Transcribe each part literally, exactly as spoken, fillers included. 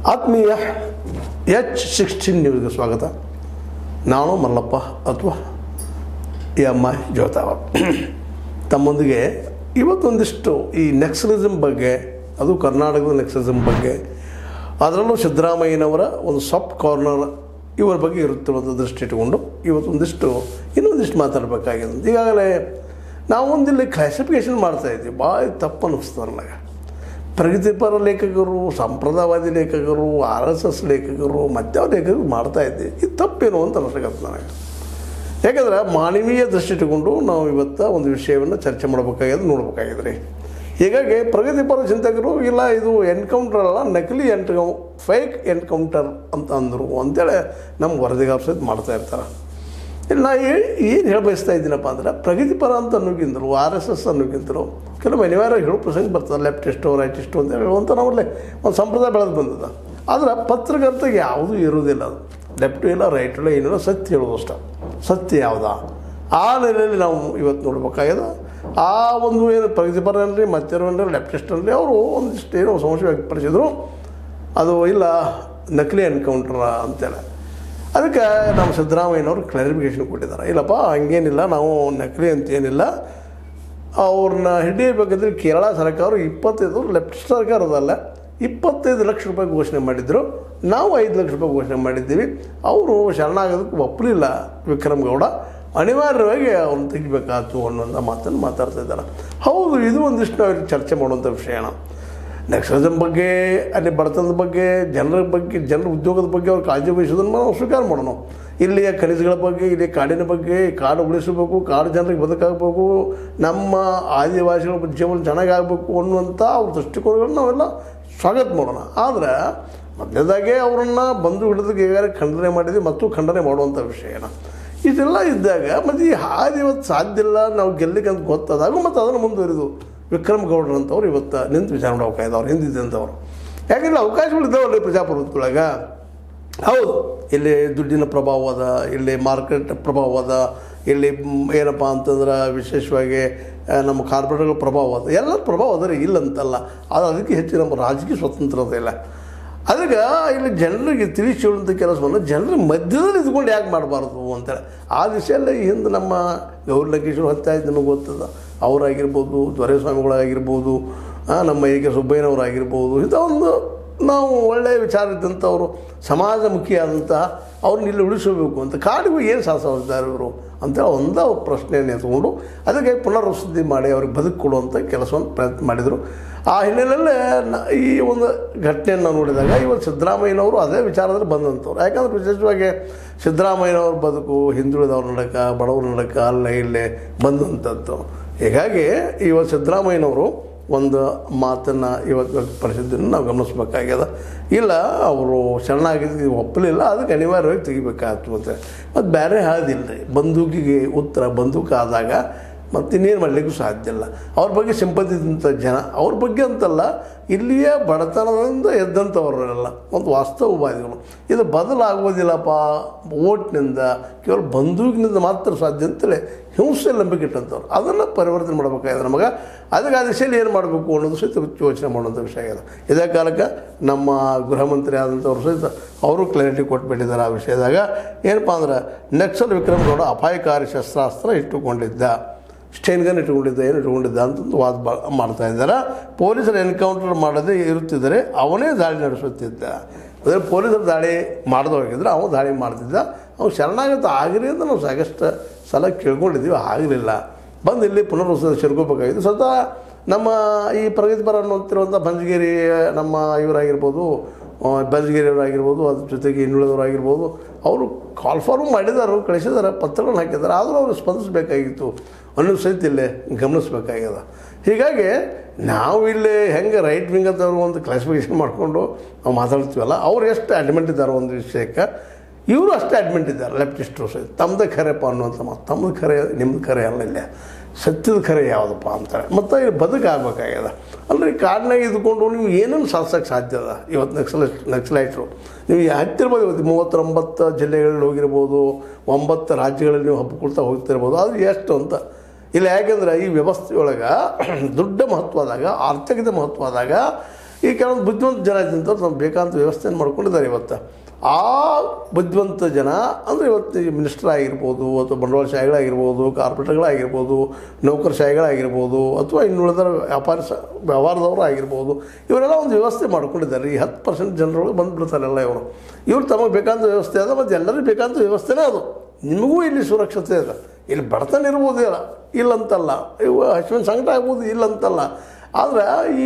ಆತ್ಮೀಯ H sixteen ನ್ಯೂಸ್ಗೆ ಸ್ವಾಗತ. ನಾನು ಮಲ್ಲಪ್ಪ ಅಥವಾ ಎಮ್ ಐ ಜೋತಾವ ತಮ್ಮೊಂದಿಗೆ ಇವತ್ತೊಂದಿಷ್ಟು ಈ ನೆಕ್ಸಲಿಸಮ್ ಬಗ್ಗೆ, ಅದು ಕರ್ನಾಟಕದ ನೆಕ್ಸಲಿಸಮ್ ಬಗ್ಗೆ, ಅದರಲ್ಲೂ ಸಿದ್ದರಾಮಯ್ಯನವರ ಒಂದು ಸಾಫ್ಟ್ ಕಾರ್ನರ್ ಇವರ ಬಗ್ಗೆ ಇರುತ್ತಿರುವಂಥ ದೃಷ್ಟಿ ಇಟ್ಟುಕೊಂಡು ಇವತ್ತೊಂದಿಷ್ಟು ಇನ್ನೊಂದಿಷ್ಟು ಮಾತಾಡಬೇಕಾಗಿದೆ. ಈಗಾಗಲೇ ನಾವೊಂದಿಲ್ಲಿ ಕ್ಲಾಸಿಫಿಕೇಷನ್ ಮಾಡ್ತಾಯಿದ್ವಿ, ಭಾಳ ತಪ್ಪು ಅನ್ನಿಸ್ತದೆ ನನಗೆ. ಪ್ರಗತಿಪರ ಲೇಖಕರು, ಸಂಪ್ರದಾಯವಾದಿ ಲೇಖಕರು, ಆರ್ ಎಸ್ ಎಸ್ ಲೇಖಕರು, ಮತ್ಯಾವ ಲೇಖಕರು ಮಾಡ್ತಾಯಿದ್ದೆ. ಇದು ತಪ್ಪೇನು ಅಂತ ಅನಿಸ್ಕತ್ತೆ ನನಗೆ. ಯಾಕಂದ್ರೆ ಮಾನವೀಯ ದೃಷ್ಟಿ ಇಟ್ಟುಕೊಂಡು ನಾವು ಇವತ್ತು ಒಂದು ವಿಷಯವನ್ನು ಚರ್ಚೆ ಮಾಡಬೇಕಾಗಿದೆ, ನೋಡಬೇಕಾಗಿದೆ ರೀ. ಹೀಗಾಗಿ ಪ್ರಗತಿಪರ ಚಿಂತಕರು ಇಲ್ಲ ಇದು ಎನ್ಕೌಂಟರ್ ಅಲ್ಲ, ನಕಲಿ ಎನ್ಕೌ ಫೇಕ್ ಎನ್ಕೌಂಟರ್ ಅಂತ ಅಂದರು ಅಂತೇಳಿ ನಮ್ಮ ವರದಿಗಾರ ಸಹಿತ ಮಾಡ್ತಾ ಇರ್ತಾರೆ. ಇಲ್ಲಿ ನಾ ಏನು ಹೇಳಿ ಬಯಸ್ತಾ ಇದ್ದೀನಪ್ಪ ಅಂದ್ರೆ, ಪ್ರಗತಿಪರ ಅಂತ ಅನ್ನೋಕ್ಕಿಂತಲೂ ಆರ್ ಎಸ್ ಎಸ್ ಅನ್ನೋಕ್ಕಿಂತಲೂ ಕೆಲವು ಅನಿವಾರ್ಯ ಹೇಳೋ ಪ್ರಸಂಗ ಬರ್ತದೆ. ಲೆಫ್ಟಿಸ್ಟು ರೈಟಿಸ್ಟು ಅಂತ ಹೇಳುವಂಥ ನಮ್ಮಲ್ಲಿ ಒಂದು ಸಂಪ್ರದಾಯ ಬೆಳೆದು ಬಂದದ. ಆದರೆ ಪತ್ರಕರ್ತೆಗೆ ಯಾವುದೂ ಇರುವುದಿಲ್ಲ. ಅದು ಲೆಫ್ಟು ಇಲ್ಲ, ರೈಟು ಇಲ್ಲ, ಏನಿಲ್ಲ, ಸತ್ಯ ಹೇಳೋದು ಅಷ್ಟ. ಸತ್ಯ ಯಾವುದಾ ಆ ನೆಲೆಯಲ್ಲಿ ನಾವು ಇವತ್ತು ನೋಡ್ಬೇಕಾಗ್ಯದ. ಆ ಒಂದು ಏನು ಪ್ರಗತಿಪರ ಅನ್ರಿ, ಮತ್ತೇನೋ ಲೆಫ್ಟಿಸ್ಟ್ ಅನ್ರಿ, ಅವರು ಒಂದಿಷ್ಟು ಏನೋ ಸಮಸ್ಯೆ ವ್ಯಕ್ತಪಡಿಸಿದ್ರು. ಅದು ಇಲ್ಲ ನಕಲಿ ಎನ್ಕೌಂಟ್ರ ಅಂತೇಳಿ. ಅದಕ್ಕೆ ನಮ್ಮ ಸಿದ್ದರಾಮಯ್ಯನವರು ಕ್ಲಾರಿಫಿಕೇಷನ್ ಕೊಟ್ಟಿದ್ದಾರೆ. ಇಲ್ಲಪ್ಪ ಹಂಗೇನಿಲ್ಲ, ನಾವು ನಕಲಿ ಅಂತೇನಿಲ್ಲ, ಅವ್ರನ್ನ ಹಿಡಿಯಬೇಕಂದ್ರೆ ಕೇರಳ ಸರ್ಕಾರ ಇಪ್ಪತ್ತೈದು ಲೆಫ್ಟ್ ಸರ್ಕಾರದಲ್ಲ ಇಪ್ಪತ್ತೈದು ಲಕ್ಷ ರೂಪಾಯಿ ಘೋಷಣೆ ಮಾಡಿದ್ರು, ನಾವು ಐದು ಲಕ್ಷ ರೂಪಾಯಿ ಘೋಷಣೆ ಮಾಡಿದ್ದೀವಿ. ಅವರು ಶರಣಾಗೋದಕ್ಕೆ ಒಪ್ಪಲಿಲ್ಲ ವಿಕ್ರಮ್ ಗೌಡ, ಅನಿವಾರ್ಯವಾಗಿ ಅವ್ರನ್ನ ತೆಗಿಬೇಕಾಯ್ತು ಅನ್ನೋಂಥ ಮಾತನ್ನು ಮಾತಾಡ್ತಾ ಇದ್ದಾರೆ. ಹೌದು, ಇದು ಒಂದಿಷ್ಟು ಅವ್ರಿಗೆ ಚರ್ಚೆ ಮಾಡುವಂಥ ವಿಷಯನ. ನೆಕ್ಸಲಿಸಮ್ ಬಗ್ಗೆ, ಅಲ್ಲಿ ಬಡತನದ ಬಗ್ಗೆ, ಜನರ ಬಗ್ಗೆ, ಜನರ ಉದ್ಯೋಗದ ಬಗ್ಗೆ ಅವ್ರು ಕಾಳಜಿ ವಹಿಸೋದನ್ನು ನಾವು ಸ್ವೀಕಾರ ಮಾಡೋಣ. ಇಲ್ಲಿಯ ಖನಿಜಗಳ ಬಗ್ಗೆ, ಇಲ್ಲಿ ಕಾಡಿನ ಬಗ್ಗೆ, ಕಾಡು ಉಳಿಸಬೇಕು, ಕಾಡು ಜನರಿಗೆ ಬದುಕಾಗಬೇಕು, ನಮ್ಮ ಆದಿವಾಸಿಗಳ ಜೀವನ ಚೆನ್ನಾಗಾಗಬೇಕು ಅನ್ನುವಂಥ ಅವ್ರ ದೃಷ್ಟಿಕೋನಗಳನ್ನ ನಾವೆಲ್ಲ ಸ್ವಾಗತ ಮಾಡೋಣ. ಆದರೆ ಮೊದಲನೇದಾಗೆ ಅವರನ್ನು ಬಂದು ಹಿಡಿದಕ್ಕೆ ಈಗಾಗಲೇ ಖಂಡನೆ ಮಾಡಿದ್ವಿ ಮತ್ತು ಖಂಡನೆ ಮಾಡುವಂಥ ವಿಷಯನ. ಇದೆಲ್ಲ ಇದ್ದಾಗ ಮತ್ತು ಈ ಹಾದಿ ಇವತ್ತು ಸಾಧ್ಯ ಇಲ್ಲ, ನಾವು ಗೆಲ್ಲಿಕ್ಕೆ ಅಂತ ಗೊತ್ತಾದಾಗ ಮತ್ತು ಅದನ್ನು ಮುಂದುವರಿದು ವಿಕ್ರಮ್ ಗೌಡ್ರಂಥವ್ರು ಇವತ್ತು ನಿಂತು ವಿಚಾರ ಮಾಡೋಕಾಯ್ದು ಅವ್ರು ಹಿಂದಿದ್ದಂಥವ್ರು. ಯಾಕೆಂದರೆ ಅವಕಾಶಗಳು ಇದ್ದಾವಲ್ಲ ಪ್ರಜಾಪ್ರಭುತ್ವದೊಳಗೆ. ಹೌದು, ಇಲ್ಲಿ ದುಡ್ಡಿನ ಪ್ರಭಾವ ಅದ, ಇಲ್ಲಿ ಮಾರ್ಕೆಟ್ ಪ್ರಭಾವ ಅದ, ಇಲ್ಲಿ ಏನಪ್ಪ ಅಂತಂದ್ರೆ ವಿಶೇಷವಾಗಿ ನಮ್ಮ ಕಾರ್ಪೊರೇಟ್ಗಳ ಪ್ರಭಾವ ಅದ, ಎಲ್ಲ ಪ್ರಭಾವ ಅದ ರೀ, ಇಲ್ಲಂತಲ್ಲ. ಅದು ಅದಕ್ಕೆ ಹೆಚ್ಚು ನಮ್ಮ ರಾಜಕೀಯ ಸ್ವತಂತ್ರತೆ ಇಲ್ಲ. ಅದಕ್ಕೆ ಇಲ್ಲಿ ಜನರಿಗೆ ತಿಳಿಸಿ ಹೇಳುವಂಥ ಕೆಲಸವನ್ನು ಜನರ ಮಧ್ಯದಲ್ಲಿ ಇದ್ಕೊಂಡು ಯಾಕೆ ಮಾಡಬಾರ್ದು ಅಂತೇಳಿ ಆ ದಿಶೆಯಲ್ಲೇ ಹಿಂದೆ ನಮ್ಮ ಗೌರಿ ಲಂಕೇಶ್ವರ ಹತ್ಯೆ ಆಯ್ತು ನಮಗೆ ಗೊತ್ತದ. ಅವರಾಗಿರ್ಬೋದು, ದೊರೆಸ್ವಾಮಿಗಳಾಗಿರ್ಬೋದು, ನಮ್ಮ ಎ ಕೆ ಸುಬ್ಬಯ್ಯನವರಾಗಿರ್ಬೋದು, ಇಂಥ ಒಂದು ನಾವು ಒಳ್ಳೆಯ ವಿಚಾರ ಇದ್ದಂಥವರು, ಸಮಾಜಮುಖಿಯಾದಂಥ ಅವ್ರನ್ನ ಇಲ್ಲಿ ಉಳಿಸಬೇಕು ಅಂತ ಕಾಡಿಗೂ ಏನು ಸಾಧಿಸ್ತಾರೆ ಇವರು ಅಂತೇಳಿ ಒಂದು ಪ್ರಶ್ನೆಯನ್ನು ಎತ್ಕೊಂಡು ಅದಕ್ಕೆ ಪುನರ್ವಸತಿ ಮಾಡಿ ಅವ್ರಿಗೆ ಬದುಕು ಕೊಡುವಂಥ ಕೆಲಸವನ್ನು ಪ್ರಯತ್ನ ಮಾಡಿದರು. ಆ ಹಿನ್ನೆಲೆಯಲ್ಲೇ ಈ ಒಂದು ಘಟನೆಯನ್ನು ನಾವು ನೋಡಿದಾಗ ಇವತ್ತು ಸಿದ್ದರಾಮಯ್ಯನವರು ಅದೇ ವಿಚಾರದಲ್ಲಿ ಬಂದಂಥವ್ರು. ಯಾಕಂದರೆ ವಿಶೇಷವಾಗಿ ಸಿದ್ದರಾಮಯ್ಯನವ್ರ ಬದುಕು ಹಿಂದುಳಿದವ್ರ ನಡಕ, ಬಡವ್ರ ನಡಕ ಅಲ್ಲೇ ಇಲ್ಲೇ ಬಂದಂಥದ್ದು. ಹೀಗಾಗಿ ಇವತ್ತು ಸಿದ್ದರಾಮಯ್ಯನವರು ಒಂದು ಮಾತನ್ನು ಇವತ್ತು ವ್ಯಕ್ತಪಡಿಸಿದ್ದನ್ನು ನಾವು ಗಮನಿಸ್ಬೇಕಾಗ್ಯದ. ಇಲ್ಲ ಅವರು ಶರಣಾಗಿದ್ದು ಒಪ್ಪಲಿಲ್ಲ, ಅದಕ್ಕೆ ಅನಿವಾರ್ಯವಾಗಿ ತೆಗಿಬೇಕಾಯ್ತು ಅಂತ. ಮತ್ತು ಬೇರೆ ಹಾದಿಲ್ಲ ರೀ, ಬಂದೂಕಿಗೆ ಉತ್ತರ ಬಂದೂಕು ಆದಾಗ ಮತ್ತು ಇನ್ನೇನು ಮಾಡಲಿಕ್ಕೂ ಸಾಧ್ಯ ಇಲ್ಲ. ಅವ್ರ ಬಗ್ಗೆ ಸಿಂಪತಿ ಇದ್ದಂಥ ಜನ, ಅವ್ರ ಬಗ್ಗೆ ಅಂತಲ್ಲ, ಇಲ್ಲಿಯ ಬಡತನದಿಂದ ಎದ್ದಂಥವರೆಲ್ಲ ಒಂದು ವಾಸ್ತವವಾದಿಗಳು. ಇದು ಬದಲಾಗುವುದಿಲ್ಲಪ್ಪ ಓಟ್ನಿಂದ, ಕೇವಲ ಬಂದೂಕಿನಿಂದ ಮಾತ್ರ ಸಾಧ್ಯ ಅಂತೇಳಿ ಹಿಂಸೆ ನಂಬಿಕೆ ಇಟ್ಟಂಥವ್ರು. ಅದನ್ನು ಪರಿವರ್ತನೆ ಮಾಡಬೇಕಾಗಿದೆ ನಮಗೆ. ಅದಕ್ಕೆ ಆ ದಿಶೆಯಲ್ಲಿ ಏನು ಮಾಡಬೇಕು ಅನ್ನೋದು ಸಹಿತ ಯೋಚನೆ ಮಾಡುವಂಥ ವಿಷಯ ಆಗಿದೆ. ಇದೇ ಕಾಲಕ್ಕೆ ನಮ್ಮ ಗೃಹ ಮಂತ್ರಿ ಆದಂಥವ್ರು ಸಹಿತ ಅವರು ಕ್ಲಾರಿಟಿ ಕೊಟ್ಬಿಟ್ಟಿದ್ದಾರೆ ಆ ವಿಷಯದಾಗ. ಏನಪ್ಪ ಅಂದ್ರೆ, ನಕ್ಸಲ್ ವಿಕ್ರಮ್ ಗೌಡ ಅಪಾಯಕಾರಿ ಶಸ್ತ್ರಾಸ್ತ್ರ ಇಟ್ಟುಕೊಂಡಿದ್ದ, ಸ್ಟೇನ್ ಗನ್ ಇಟ್ಕೊಂಡಿದ್ದ, ಏನು ಇಟ್ಕೊಂಡಿದ್ದ ಅಂತಂದು ವಾದ ಬ ಮಾಡ್ತಾ ಇದ್ದಾರೆ. ಪೊಲೀಸರು ಎನ್ಕೌಂಟರ್ ಮಾಡದೆ ಇರುತ್ತಿದ್ದರೆ ಅವನೇ ದಾಳಿ ನಡೆಸುತ್ತಿದ್ದ. ಅಂದರೆ ಪೊಲೀಸರು ದಾಳಿ ಮಾಡದೆ ಹೋಗಿದ್ರೆ ಅವನು ದಾಳಿ ಮಾಡ್ತಿದ್ದ. ಅವ್ನು ಶರಣಾಗತ ಆಗಿರಿ ಅಂತ ನಾವು ಸಾಕಷ್ಟು ಸಲ ಕೇಳ್ಕೊಂಡಿದ್ದೀವಿ, ಆಗಲಿಲ್ಲ. ಬಂದು ಇಲ್ಲಿ ಪುನರ್ವಸತಿ ಸೇರ್ಕೋಬೇಕಾಗಿತ್ತು. ಸ್ವತಃ ನಮ್ಮ ಈ ಪ್ರಗತಿಪರ ಅನ್ನುವಂತಿರುವಂಥ ಬಂಜಗೇರಿ ನಮ್ಮ ಇವರಾಗಿರ್ಬೋದು, ಬಂಜಗೇರಿಯವರಾಗಿರ್ಬೋದು, ಅದ್ರ ಜೊತೆಗೆ ಇನ್ನುಳಿದವರಾಗಿರ್ಬೋದು, ಅವರು ಕಾಲ್ ಫಾರ್ಮ್ ಮಾಡಿದಾರು, ಕಳಿಸಿದ್ದಾರೆ, ಪತ್ರಗಳನ್ನು ಹಾಕಿದ್ದಾರೆ. ಆದರೂ ಅವರು ಸ್ಪಂದಿಸಬೇಕಾಗಿತ್ತು ಅನ್ನೋ ಸಹಿತ ಇಲ್ಲೇ ಗಮನಿಸಬೇಕಾಗ್ಯದ. ಹೀಗಾಗಿ ನಾವು ಇಲ್ಲಿ ಹೆಂಗೆ ರೈಟ್ ವಿಂಗ್ ಅಂತ ಒಂದು ಕ್ಲಾಸಿಫಿಕೇಷನ್ ಮಾಡಿಕೊಂಡು ನಾವು ಮಾತಾಡ್ತೀವಲ್ಲ, ಅವ್ರು ಎಷ್ಟು ಅಡ್ಮೆಂಟ್ ಇದ್ದಾರೆ ಒಂದು ವಿಷಯಕ್ಕೆ, ಇವರು ಅಷ್ಟೇ ಅಡ್ಮೆಂಟ್ ಇದ್ದಾರೆ ಲೆಫ್ಟಿಸ್ಟರು ಸಹಿತ. ತಮ್ಮದೇ ಖರೆಯಪ್ಪ ಅನ್ನುವಂಥ ಮಾತು, ತಮ್ಮದು ಖರೆ ನಿಮ್ಮದು ಖರೆ ಅಲ್ಲ, ಇಲ್ಲೇ ಸತ್ಯದ ಖರೆ ಯಾವುದಪ್ಪ ಅಂತಾರೆ. ಮತ್ತು ಇಲ್ಲಿ ಬದುಕಾಗಬೇಕಾಗ್ಯದ. ಅಂದರೆ ಕಾಡಿನಾಗ ಇದ್ಕೊಂಡು ನೀವು ಏನೇನು ಸಾಧಿಸೋಕ್ಕೆ ಸಾಧ್ಯ ಅದ. ಇವತ್ತು ನಕ್ಸಲ ನಕ್ಸಲೈಟ್ರು ನೀವು ಹತ್ತಿರ್ಬೋದು, ಇವತ್ತು ಮೂವತ್ತೊಂಬತ್ತು ಜಿಲ್ಲೆಗಳಲ್ಲಿ ಹೋಗಿರ್ಬೋದು, ಒಂಬತ್ತು ರಾಜ್ಯಗಳಲ್ಲಿ ನೀವು ಹಬ್ಬಿಕೊಳ್ತಾ ಹೋಗ್ತಿರ್ಬೋದು. ಅದು ಎಷ್ಟು ಅಂತ ಇಲ್ಲ. ಯಾಕೆಂದ್ರೆ ಈ ವ್ಯವಸ್ಥೆಯೊಳಗೆ ದುಡ್ಡು ಮಹತ್ವ ಆದಾಗ, ಆರ್ಥಿಕತೆ ಮಹತ್ವ ಆದಾಗ ಈ ಕೆಲವೊಂದು ಬುದ್ಧಿವಂತ ಜನ ಇದ್ದಂಥವ್ರು ನಮ್ಗೆ ಬೇಕಾದಂಥ ವ್ಯವಸ್ಥೆಯನ್ನು ಮಾಡ್ಕೊಂಡಿದ್ದಾರೆ ಇವತ್ತು. ಆ ಬುದ್ಧಿವಂತ ಜನ ಅಂದರೆ ಇವತ್ತು ಮಿನಿಸ್ಟರ್ ಆಗಿರ್ಬೋದು ಅಥವಾ ಬಂಡವಾಳಶಾಹಿಗಳಾಗಿರ್ಬೋದು, ಕಾರ್ಪೊರೇಟ್ಗಳಾಗಿರ್ಬೋದು, ನೌಕರಶಾಹಿಗಳಾಗಿರ್ಬೋದು ಅಥವಾ ಇನ್ನುಳಿದ ವ್ಯಾಪಾರ ಸ ವ್ಯವಹಾರದವರು ಆಗಿರ್ಬೋದು, ಇವರೆಲ್ಲ ಒಂದು ವ್ಯವಸ್ಥೆ ಮಾಡ್ಕೊಂಡಿದ್ದಾರೆ. ಈ ಹತ್ತು ಪರ್ಸೆಂಟ್ ಜನರೊಳಗೆ ಬಂದುಬಿಡ್ತಾರೆಲ್ಲ ಇವರು. ಇವ್ರು ತಮಗೆ ಬೇಕಾದಂಥ ವ್ಯವಸ್ಥೆ ಅದ ಮತ್ತು ಎಲ್ಲರಿಗೂ ಬೇಕಾದಂಥ ವ್ಯವಸ್ಥೆನೇ ಅದು. ನಿಮಗೂ ಇಲ್ಲಿ ಸುರಕ್ಷತೆ ಇದೆ. ಇಲ್ಲಿ ಬಡತನ ಇರ್ಬೋದು ಇಲ್ಲ ಇಲ್ಲಂತಲ್ಲ, ಇವು ಹಸಿವಿನ ಸಂಕಟ ಆಗ್ಬೋದು ಇಲ್ಲಂತಲ್ಲ. ಆದರೆ ಈ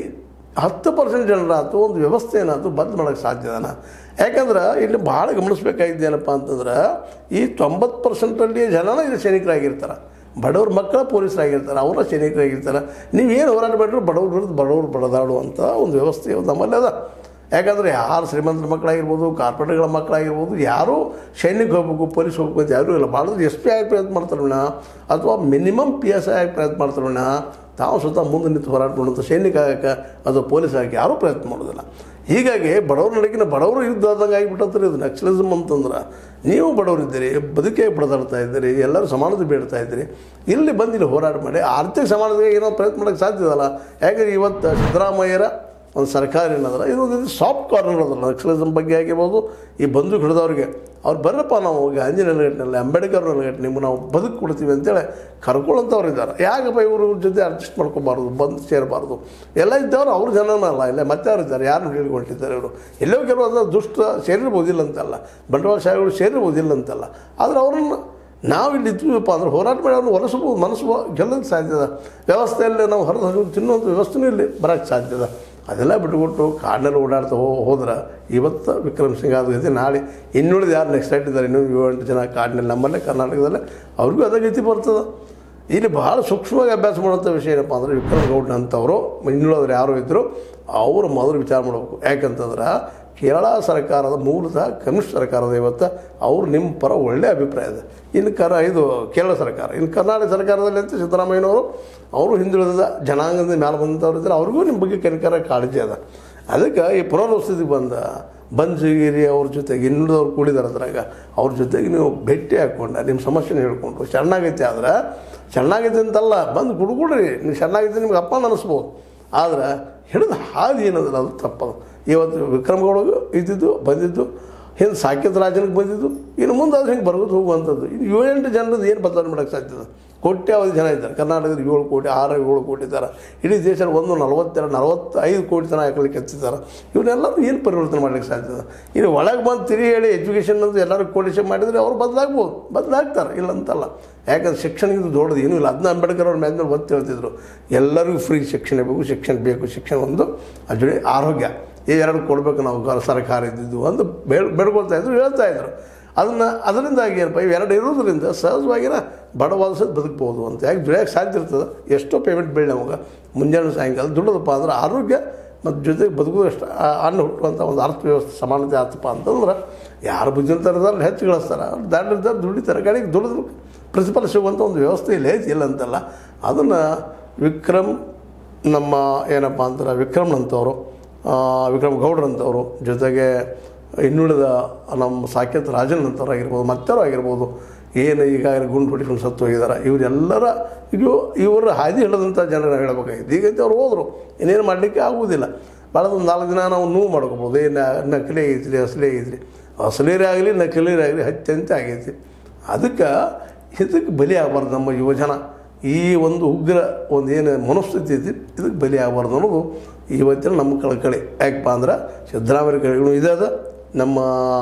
ಹತ್ತು ಪರ್ಸೆಂಟ್ ಜನರಾಯ್ತು ಒಂದು ವ್ಯವಸ್ಥೆ ಏನಾಯ್ತು ಬದಲು ಮಾಡೋಕ್ಕೆ ಸಾಧ್ಯದನ. ಯಾಕಂದ್ರೆ ಇಲ್ಲಿ ಭಾಳ ಗಮನಿಸ್ಬೇಕಾಗಿದ್ದೇನಪ್ಪ ಅಂತಂದ್ರೆ ಈ ತೊಂಬತ್ತು ಪರ್ಸೆಂಟಲ್ಲಿ ಜನನ ಇಲ್ಲಿ ಸೈನಿಕರಾಗಿರ್ತಾರೆ. ಬಡವ್ರ ಮಕ್ಕಳ ಪೊಲೀಸರಾಗಿರ್ತಾರೆ, ಅವರ ಸೈನಿಕರಾಗಿರ್ತಾರೆ. ನೀವೇನು ಹೋರಾಟ ಮಾಡಿದ್ರು ಬಡವ್ರ ವಿರುದ್ಧ ಬಡವ್ರು ಬಡದಾಡುವಂಥ ಒಂದು ವ್ಯವಸ್ಥೆ ನಮ್ಮಲ್ಲಿ ಅದ. ಯಾಕಂದರೆ ಯಾರು ಶ್ರೀಮಂತರ ಮಕ್ಕಳಾಗಿರ್ಬೋದು, ಕಾರ್ಪೊರೇಟ್ಗಳ ಮಕ್ಕಳಾಗಿರ್ಬೋದು, ಯಾರೂ ಸೈನಿಕ ಹೋಗ್ಬೇಕು ಪೊಲೀಸ್ ಹೋಗ್ಬೇಕು ಅಂತ ಯಾರೂ ಇಲ್ಲ. ಮಾಡಿದ್ರೆ ಎಸ್ ಪಿ ಆಗಿ ಪ್ರಯತ್ನ ಮಾಡ್ತಾರಣ್ಣ ಅಥವಾ ಮಿನಿಮಮ್ ಪಿ ಎಸ್ ಐ ಆಗಿ ಪ್ರಯತ್ನ ಮಾಡ್ತಾರಣ್ಣ. ತಾವು ಸ್ವತಃ ಮುಂದೆ ನಿಂತು ಹೋರಾಟ ಮಾಡುವಂಥ ಸೈನಿಕ ಆಗಕ್ಕೆ ಅಥವಾ ಪೊಲೀಸ್ ಆಗಕ್ಕೆ ಯಾರೂ ಪ್ರಯತ್ನ ಮಾಡೋದಿಲ್ಲ. ಹೀಗಾಗಿ ಬಡವ್ರ ನಡಗಿನ ಬಡವರು ಯುದ್ಧ ಆದಂಗೆ ಆಗಿಬಿಟ್ಟಂತಾರೆ ಇದು ನಕ್ಸಲಿಸಮ್ ಅಂತಂದ್ರೆ. ನೀವು ಬಡವರಿದ್ದೀರಿ, ಬದುಕೇ ಬಡದಾಡ್ತಾ ಇದ್ದೀರಿ, ಎಲ್ಲರೂ ಸಮಾನತೆ ಬೇಡ್ತಾ ಇದ್ದೀರಿ. ಇಲ್ಲಿ ಬಂದು ಇಲ್ಲಿ ಹೋರಾಟ ಮಾಡಿ ಆರ್ಥಿಕ ಸಮಾನತೆಗೆ ಏನೋ ಪ್ರಯತ್ನ ಮಾಡೋಕ್ಕೆ ಸಾಧ್ಯ ಇದಲ್ಲ. ಯಾಕಂದರೆ ಇವತ್ತು ಸಿದ್ದರಾಮಯ್ಯರ ಒಂದು ಸರ್ಕಾರ ಏನಂದ್ರೆ ಇದೊಂದು ಸಾಫ್ಟ್ ಕಾರ್ನರ್ ಅದಲ್ಲ. ನಕ್ಸಲಿಸಮ್ ಬಗ್ಗೆ ಆಗಿರ್ಬೋದು, ಈ ಬಂದೂಕು ಹಿಡಿದವ್ರಿಗೆ ಅವ್ರು ಬರ್ರಪ್ಪ ನಾವು ಗಾಂಧಿ ನೆಲಗಟ್ಟಿನಲ್ಲಿ ಅಂಬೇಡ್ಕರ್ ನೆಲಗಟ್ಟು ನಿಮ್ಗೆ ನಾವು ಬದುಕು ಕೊಡ್ತೀವಿ ಅಂತೇಳಿ ಕರ್ಕೊಳ್ಳೋಂಥವ್ರು ಇದ್ದಾರೆ. ಯಾಕಪ್ಪ ಇವರು ಜೊತೆ ಅಡ್ಜಸ್ಟ್ ಮಾಡ್ಕೊಬಾರ್ದು, ಬಂದು ಸೇರಬಾರ್ದು ಎಲ್ಲ ಇದ್ದವರು ಅವ್ರ ಜನನೂ ಅಲ್ಲ. ಇಲ್ಲ ಮತ್ತೆ ಅವ್ರು ಇದ್ದಾರೆ, ಯಾರನ್ನು ಹೇಳಿಕೊಂಡಿದ್ದಾರೆ ಇವರು. ಎಲ್ಲೋ ಕೆಲವು ಅದರ ದುಷ್ಟ ಸೇರಿರ್ಬೋದಿಲ್ಲ ಅಂತಲ್ಲ, ಬಂಡವಾಳಶಾಹಿಗಳು ಸೇರಿರ್ಬೋದಿಲ್ಲ ಅಂತಲ್ಲ. ಆದರೆ ಅವ್ರನ್ನ ನಾವು ಇಲ್ಲಿ ಇದ್ವಪ್ಪ ಅಂದ್ರೆ ಹೋರಾಟ ಮಾಡಿ ಅವ್ರನ್ನ ಹೊರಸ್ಬೋದು, ಮನಸ್ಸು ಗೆಲ್ಲೋಕ್ಕೆ ಸಾಧ್ಯದ. ವ್ಯವಸ್ಥೆಯಲ್ಲಿ ನಾವು ಹೊರದು ಹರಿದು ತಿನ್ನುವಂಥ ವ್ಯವಸ್ಥೆನೂ ಇಲ್ಲಿ ಬರೋಕ್ಕೆ ಸಾಧ್ಯದ. ಅದೆಲ್ಲ ಬಿಟ್ಕೊಟ್ಟು ಕಾಡಿನಲ್ಲಿ ಓಡಾಡ್ತಾ ಹೋ ಹೋದ್ರೆ ಇವತ್ತು ವಿಕ್ರಮ್ ಸಿಂಗ್ ಆದ ನಾಳೆ ಇನ್ನುಳಿದ ಯಾರು ನೆಕ್ಸ್ಟ್ ಆಯ್ತು ಇದ್ದಾರೆ ಇನ್ನೂ ಏಳು ಎಂಟು ಜನ ಕಾಡಿನಲ್ಲಿ ನಮ್ಮಲ್ಲೇ ಕರ್ನಾಟಕದಲ್ಲೇ ಅವ್ರಿಗೂ ಅದೇ ಗತಿ ಬರ್ತದೆ. ಇಲ್ಲಿ ಭಾಳ ಸೂಕ್ಷ್ಮವಾಗಿ ಅಭ್ಯಾಸ ಮಾಡುವಂಥ ವಿಷಯ ಏನಪ್ಪ ಅಂದರೆ ವಿಕ್ರಮ್ ಗೌಡ ಅಂತವರು ಇನ್ನುಳಿದ್ರೆ ಯಾರು ಇದ್ದರು ಅವರು ಮೊದಲು ವಿಚಾರ ಮಾಡಬೇಕು. ಯಾಕಂತಂದ್ರೆ ಕೇರಳ ಸರ್ಕಾರದ ಮೂಲತಃ ಕಮ್ಯುನಿಸ್ಟ್ ಸರ್ಕಾರದ ಇವತ್ತು ಅವರು ನಿಮ್ಮ ಪರ ಒಳ್ಳೆಯ ಅಭಿಪ್ರಾಯ ಇದೆ. ಇನ್ನು ಕರ ಇದು ಕೇರಳ ಸರ್ಕಾರ, ಇನ್ನು ಕರ್ನಾಟಕ ಸರ್ಕಾರದಲ್ಲಿ ಅಂತ ಸಿದ್ದರಾಮಯ್ಯನವರು ಅವರು ಹಿಂದುಳಿದ ಜನಾಂಗದ ಮೇಲೆ ಬಂದವ್ರು ಇದ್ದಾರೆ, ಅವ್ರಿಗೂ ನಿಮ್ಮ ಬಗ್ಗೆ ಕನಿಕರ ಕಾಳಜಿ ಅದ. ಅದಕ್ಕೆ ಈ ಪುನರ್ವಸತಿಗೆ ಬಂದ ಬಂಜಗಿರಿ ಅವ್ರ ಜೊತೆಗೆ ಇನ್ನುಳಿದವ್ರು ಕೂಡಿದಾರೆ ಅದ್ರಾಗ ಅವ್ರ ಜೊತೆಗೆ ನೀವು ಭೇಟಿ ಹಾಕ್ಕೊಂಡು ನಿಮ್ಮ ಸಮಸ್ಯೆನ ಹೇಳ್ಕೊಂಡು ಚೆನ್ನಾಗೈತೆ ಆದ್ರೆ ಚೆನ್ನಾಗೈತೆ ಅಂತಲ್ಲ ಬಂದು ಕುಡ್ಕೊಡ್ರಿ. ನೀವು ಚೆನ್ನಾಗೈತೆ ನಿಮ್ಗೆ ಅಪ್ಪ ಅನ್ನಿಸ್ಬೋದು. ಆದ್ರೆ ಹಿಡಿದು ಹಾದಿ ಏನದಲ್ಲ ಅದು ತಪ್ಪದು. ಇವತ್ತು ವಿಕ್ರಮ್ಗೌಡಗೂ ಇದ್ದಿದ್ದು ಬಂದಿದ್ದು ಹಿಂದೆ ಸಾಕೇತ್ ರಾಜನಿಗೆ ಬಂದಿದ್ದು ಇನ್ನು ಮುಂದೆ ಅದು ಹಿಂಗೆ ಬರ್ಬೋದು ಹೋಗುವಂಥದ್ದು. ಇನ್ನು ಏಳೆಂಟು ಜನರದ್ದು ಏನು ಬದಲಾವಣೆ ಮಾಡೋಕ್ಕೆ ಸಾಧ್ಯದ? ಕೋಟ್ಯಾವಧಿ ಜನ ಇದ್ದಾರೆ ಕರ್ನಾಟಕದ. ಏಳು ಕೋಟಿ ಆರು ಏಳು ಕೋಟಿ ಇದ್ದಾರೆ. ಇಡೀ ದೇಶದಲ್ಲಿ ಒಂದು ನಲವತ್ತೆರಡು ನಲವತ್ತೈದು ಕೋಟಿ ಜನ ಹಾಕಲಿಕ್ಕೆ ಹಚ್ಚಿದ್ದಾರೆ. ಇವನ್ನೆಲ್ಲರೂ ಏನು ಪರಿವರ್ತನೆ ಮಾಡಲಿಕ್ಕೆ ಸಾಧ್ಯದ? ಇಲ್ಲಿ ಒಳಗೆ ಬಂದು ತಿರಿ ಹೇಳಿ ಎಜುಕೇಷನ್ ಅಂತ ಎಲ್ಲರೂ ಕೋಡಿಷನ್ ಮಾಡಿದರೆ ಅವ್ರು ಬದಲಾಗ್ಬೋದು, ಬದಲಾಗ್ತಾರೆ ಇಲ್ಲ ಅಂತಲ್ಲ. ಯಾಕಂದ್ರೆ ಶಿಕ್ಷಣಕ್ಕೆ ದೊಡ್ಡದು ಏನೂ ಇಲ್ಲ. ಅದನ್ನ ಅಂಬೇಡ್ಕರ್ ಅವ್ರ ಮೇಲೆ ಒತ್ತು ಹೇಳ್ತಿದ್ರು, ಎಲ್ಲರಿಗೂ ಫ್ರೀ ಶಿಕ್ಷಣ ಬೇಕು, ಶಿಕ್ಷಣ ಬೇಕು, ಶಿಕ್ಷಣ ಒಂದು ಅದ್ರ ಜೊತೆ ಆರೋಗ್ಯ ಈ ಎರಡು ಕೊಡಬೇಕು ನಾವು ಸರ್ಕಾರ ಇದ್ದಿದ್ದು ಒಂದು ಬೇಡ ಬೇಡ್ಕೊಳ್ತಾ ಇದ್ರು ಹೇಳ್ತಾಯಿದ್ರು. ಅದನ್ನು ಅದರಿಂದಾಗಿ ಏನಪ್ಪ ಇವೆರಡು ಇರೋದ್ರಿಂದ ಸಹಜವಾಗಿನ ಬಡವಾದ ಬದುಕ್ಬೋದು ಅಂತ. ಯಾಕೆ ದುಡಿಯೋಕ್ಕೆ ಸಾಧ್ಯ ಇರ್ತದೆ. ಎಷ್ಟೋ ಪೇಮೆಂಟ್ ಬೇಡ ನಮಗೆ ಮುಂಜಾನೆ ಸಾಯಂಕಾಲ ದುಡಿದಪ್ಪ ಅಂದ್ರೆ ಆರೋಗ್ಯ ಮತ್ತು ಜೊತೆಗೆ ಬದುಕೋದಷ್ಟು ಅನ್ನ ಹುಟ್ಟುವಂಥ ಒಂದು ಅರ್ಥವ್ಯವಸ್ಥೆ ಸಮಾನತೆ ಆತಪ್ಪ ಅಂತಂದ್ರೆ ಯಾರು ಬುದ್ಧಿವಂತರದಾರ ಹೆಚ್ಚು ಗಳಿಸ್ತಾರೆ, ಅವ್ರು ದಾಟಿರ್ತಾರೆ, ದುಡಿತಾರೆ, ಗಾಡಿಗೆ ದುಡಿದ್ರು ಪ್ರತಿಫಲ ಸಿಗುವಂಥ ಒಂದು ವ್ಯವಸ್ಥೆ ಇಲ್ಲ ಇಲ್ಲ ಅಂತಲ್ಲ. ಅದನ್ನು ವಿಕ್ರಮ್ ನಮ್ಮ ಏನಪ್ಪ ಅಂತಾರೆ ವಿಕ್ರಮ್ನಂಥವರು ವಿಕ್ರಮ್ ಗೌಡ್ರಂಥವರು ಜೊತೆಗೆ ಇನ್ನುಳಿದ ನಮ್ಮ ಸಾಕೇತ್ ರಾಜನಂಥವ್ರು ಆಗಿರ್ಬೋದು ಮತ್ತಾರು ಆಗಿರ್ಬೋದು ಏನು ಈಗಾಗಲೇ ಗುಂಡು ಹೊಡಿಕೊಂಡು ಸತ್ತು ಹೋಗಿದ್ದಾರೆ ಇವರೆಲ್ಲರ ಇದು ಇವರು ಹಾದಿ ಹಿಡಿದಂಥ ಜನರನ್ನ ಹೇಳಬೇಕಾಗಿತ್ತು. ಈಗಂತ ಅವ್ರು ಹೋದರು ಇನ್ನೇನು ಮಾಡಲಿಕ್ಕೆ ಆಗುವುದಿಲ್ಲ. ಭಾಳ ಒಂದು ನಾಲ್ಕು ದಿನ ನಾವು ನೋವು ಮಾಡ್ಕೋಬೋದು. ಏನು ನಕಲಿ ಆಗೈತ್ರಿ ಅಸಲಿ ಆಗೈತ್ರಿ ಅಸಲೀರೇ ಆಗಲಿ ನಕಲೀರೇ ಆಗಲಿ ಅತ್ಯಂತ ಆಗೈತಿ. ಅದಕ್ಕೆ ಇದಕ್ಕೆ ಬಲಿ ಆಗಬಾರ್ದು. ನಮ್ಮ ಯುವಜನ ಈ ಒಂದು ಉಗ್ರ ಒಂದು ಏನು ಮನಸ್ಥಿತಿ ಐತಿ ಇದಕ್ಕೆ ಬಲಿ ಆಗಬಾರ್ದು ಅನ್ನೋದು ಇವತ್ತಿನ ನಮ್ಮ ಕಳಕಳಿ. ಯಾಕಪ್ಪ ಅಂದ್ರೆ ಸಿದ್ದರಾಮಯ್ಯ ಕಡೆಗಳು ಇದೆ ಅದ. ನಮ್ಮ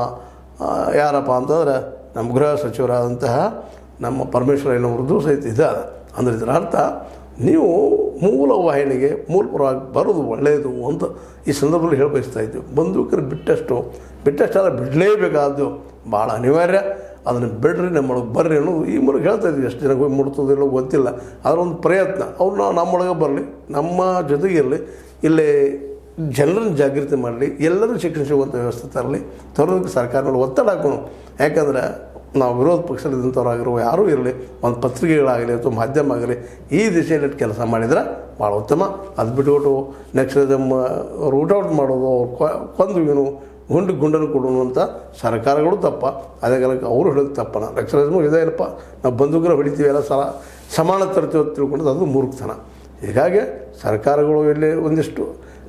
ಯಾರಪ್ಪ ಅಂತಂದ್ರೆ ನಮ್ಮ ಗೃಹ ಸಚಿವರಾದಂತಹ ನಮ್ಮ ಪರಮೇಶ್ವರಯ್ಯನವ್ರದ್ದು ಸಹಿತ ಇದೆ ಅದ. ಅಂದರೆ ಇದರ ಅರ್ಥ ನೀವು ಮೂಲ ವಾಹಿನಿಗೆ ಮೂಲಪರವಾಗಿ ಬರೋದು ಒಳ್ಳೆಯದು ಅಂತ ಈ ಸಂದರ್ಭದಲ್ಲಿ ಹೇಳಿ ಬಯಸ್ತಾ ಇದ್ದೀವಿ. ಬಂದೂಕರು ಬಿಟ್ಟಷ್ಟು ಬಿಟ್ಟಷ್ಟು ಆದರೆ ಬಿಡಲೇಬೇಕಾದ್ದು ಭಾಳ ಅನಿವಾರ್ಯ. ಅದನ್ನು ಬಿಡ್ರಿ ನಮ್ಮೊಳಗೆ ಬರ್ರಿ ಅನ್ನೋದು ಈ ಮೂಲಕ ಹೇಳ್ತಾ ಇದ್ವಿ. ಎಷ್ಟು ಜನಕ್ಕೆ ಹೋಗಿ ಮುಟ್ತದಿಲ್ಲೋ ಗೊತ್ತಿಲ್ಲ. ಅದರ ಒಂದು ಪ್ರಯತ್ನ ಅವ್ರು ನಾವು ನಮ್ಮೊಳಗೆ ಬರಲಿ, ನಮ್ಮ ಜೊತೆಗಿರಲಿ, ಇಲ್ಲಿ ಜನರನ್ನು ಜಾಗೃತಿ ಮಾಡಲಿ, ಎಲ್ಲರೂ ಶಿಕ್ಷಣ ಸಿಗುವಂಥ ವ್ಯವಸ್ಥೆ ತರಲಿ, ತರೋದಕ್ಕೆ ಸರ್ಕಾರ ಮೇಲೆ ಒತ್ತಡ ಹಾಕೋಣ. ಯಾಕಂದ್ರೆ ನಾವು ವಿರೋಧ ಪಕ್ಷದಲ್ಲಿದ್ದಂಥವ್ರಾಗಿರುವ ಯಾರೂ ಇರಲಿ, ಒಂದು ಪತ್ರಿಕೆಗಳಾಗಲಿ ಅಥವಾ ಮಾಧ್ಯಮ ಆಗಲಿ ಈ ದಿಶೆಯಲ್ಲಿ ಕೆಲಸ ಮಾಡಿದ್ರೆ ಭಾಳ ಉತ್ತಮ. ಅದು ಬಿಟ್ಬಿಟ್ಟು ನಕ್ಸಲಿಸಮ್ ರೂಟ್ ಔಟ್ ಮಾಡೋದು, ಅವ್ರು ಕೊಂದು ಏನು ಗುಂಡು ಗುಂಡನ್ನು ಕೊಡೋಣ ಅಂತ ಸರ್ಕಾರಗಳು ತಪ್ಪ. ಅದೇ ಕಾಲಕ್ಕೆ ಅವರು ಹಿಡಿದು ತಪ್ಪನ. ನಕ್ಸಲಿಸಮ್ ಇದೇನಪ್ಪ ನಾವು ಬಂದೂಕರ ಹೊಡಿತೀವಿ ಎಲ್ಲ ಸಲ ಸಮಾನ ತರ್ತೀವಿ ಅಂತ ತಿಳ್ಕೊಂಡು ಅದು ಮೂರ್ಖತನ. ಹೀಗಾಗಿ ಸರ್ಕಾರಗಳು ಇಲ್ಲಿ ಒಂದಿಷ್ಟು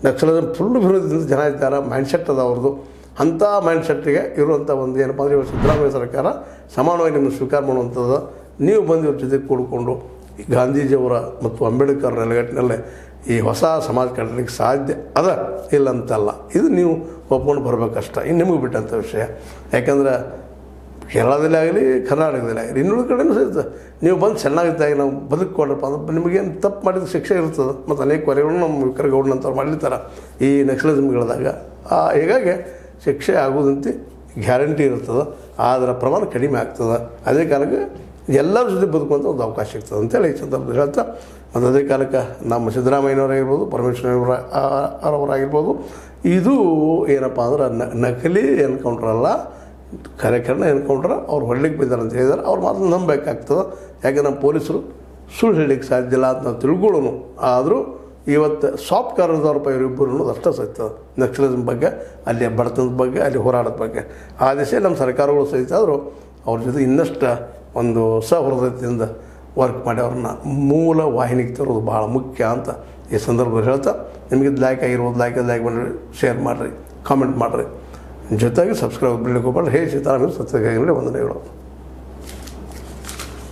ನಕ್ಸಲಿಸಮ್ ಫುಲ್ ವಿರೋಧದಿಂದ ಜನ ಇದ್ದಾರೆ, ಮೈಂಡ್ಸೆಟ್ ಅದ ಅವ್ರದ್ದು. ಅಂಥ ಮೈಂಡ್ಸೆಟ್ಟಿಗೆ ಇರುವಂಥ ಒಂದು ಏನಪ್ಪ ಅಂದರೆ ಇವಾಗ ಸಿದ್ದರಾಮಯ್ಯ ಸರ್ಕಾರ ಸಮಾನವಾಗಿ ನಿಮ್ಮನ್ನು ಸ್ವೀಕಾರ ಮಾಡುವಂಥದ್ದು. ನೀವು ಬಂದು ಇವ್ರ ಜೊತೆ ಕೂಡಿಕೊಂಡು ಈ ಗಾಂಧೀಜಿಯವರ ಮತ್ತು ಅಂಬೇಡ್ಕರ್ ನೆಲೆಗಟ್ಟಿನಲ್ಲೇ ಈ ಹೊಸ ಸಮಾಜ ಕಟ್ಟಲಿಕ್ಕೆ ಸಾಧ್ಯ ಅದ, ಇಲ್ಲ ಅಂತಲ್ಲ. ಇದು ನೀವು ಒಪ್ಕೊಂಡು ಬರಬೇಕಷ್ಟ, ಇನ್ನು ನಿಮಗೆ ಬಿಟ್ಟಂಥ ವಿಷಯ. ಯಾಕಂದ್ರೆ ಕೇರಳದಲ್ಲಿ ಆಗಲಿ ಕರ್ನಾಟಕದಲ್ಲಿ ಆಗಲಿ ಇನ್ನುಳಿದ ಕಡೆಯೂ ಸಹಿತ ನೀವು ಬಂದು ಚೆನ್ನಾಗಿದ್ದಾಗಿ ನಾವು ಬದುಕೊಡ್ರಪ್ಪ ಅಂದ್ರೆ ನಿಮಗೇನು ತಪ್ಪು ಮಾಡಿದ ಶಿಕ್ಷೆ ಇರ್ತದೆ. ಮತ್ತು ಅನೇಕ ಕೊಲೆಗಳು ನಮ್ಮ ವಿಕ್ರಗೌಡನಂತವ್ರು ಮಾಡಿರ್ತಾರೆ ಈ ನಕ್ಸಲಿಸಮ್ಗಳದಾಗ. ಹೀಗಾಗಿ ಶಿಕ್ಷೆ ಆಗೋದಂತೆ ಗ್ಯಾರಂಟಿ ಇರ್ತದೆ, ಅದರ ಪ್ರಮಾಣ ಕಡಿಮೆ ಆಗ್ತದೆ. ಅದೇ ಕಾಲಕ್ಕೆ ಎಲ್ಲರ ಜೊತೆ ಬದುಕುವಂಥ ಒಂದು ಅವಕಾಶ ಸಿಗ್ತದೆ ಅಂತೇಳಿ ಈ ಸಂದರ್ಭದಲ್ಲಿ ಹೇಳ್ತಾ, ಮತ್ತು ಅದೇ ಕಾಲಕ್ಕೆ ನಮ್ಮ ಸಿದ್ದರಾಮಯ್ಯನವರಾಗಿರ್ಬೋದು, ಪರಮೇಶ್ವರವರ ಅವರಾಗಿರ್ಬೋದು, ಇದು ಏನಪ್ಪ ಅಂದ್ರೆ ನಕಲಿ ಎನ್ಕೌಂಟ್ರ್ ಅಲ್ಲ, ಕಾರ್ಯಕರಣ ಎನ್ಕೌಂಟ್ರ್. ಅವ್ರು ಹೊಡ್ಲಿಕ್ಕೆ ಬಿದ್ದಾರೆ ಅಂತ ಹೇಳಿದ್ದಾರೆ. ಅವ್ರು ಮಾತ್ರ ನಂಬಬೇಕಾಗ್ತದೆ. ಯಾಕೆ ನಮ್ಮ ಪೊಲೀಸರು ಸುಳ್ಳು ಹೇಳಲಿಕ್ಕೆ ಸಾಧ್ಯ ಇಲ್ಲ ಅಂತ ನಾವು ತಿಳ್ಕೊಳ್ಳೋನು. ಆದರೂ ಇವತ್ತು ಸಾಫ್ಟ್ ಕಾರ್ಯದವ್ರಪ್ಪ ಇವರಿಬ್ಬರು ಅನ್ನೋದು ಅಷ್ಟೇ ಸತ್ಯ. ನಕ್ಸಲಿಸಮ್ ಬಗ್ಗೆ, ಅಲ್ಲಿ ಬಡತನದ ಬಗ್ಗೆ, ಅಲ್ಲಿ ಹೋರಾಟದ ಬಗ್ಗೆ ಆ ದಿಸೆ ನಮ್ಮ ಸರ್ಕಾರಗಳು ಸಹಿತ ಆದರೂ ಅವ್ರ ಜೊತೆ ಇನ್ನಷ್ಟು ಒಂದು ಸಹೃದಯತೆಯಿಂದ ವರ್ಕ್ ಮಾಡಿ ಅವ್ರನ್ನ ಮೂಲ ವಾಹಿನಿಗೆ ತರೋದು ಭಾಳ ಮುಖ್ಯ ಅಂತ ಈ ಸಂದರ್ಭದಲ್ಲಿ ಹೇಳ್ತಾ, ನಿಮಗೆ ಲೈಕ್ ಆಗಿರ್ಬೋದು, ಲೈಕ್ ಲೈಕ್ ಮಾಡಿರಿ, ಶೇರ್ ಮಾಡಿರಿ, ಕಾಮೆಂಟ್ ಮಾಡಿರಿ, ಜೊತೆಗೆ ಸಬ್ಸ್ಕ್ರೈಬ್ ಬಿಡ್ಲಿಕ್ಕೆ ಹೋಗ್ಬಾರ್ದು. ಹೇ ಸೀತಾರಾಮ ಸತ್ಯಗಾಗಲಿ ವಂದನೆಗಳು.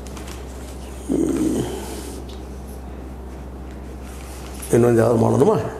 ಇನ್ನೊಂದು ಯಾವ್ದು ಮಾಡೋಣಮ್ಮ.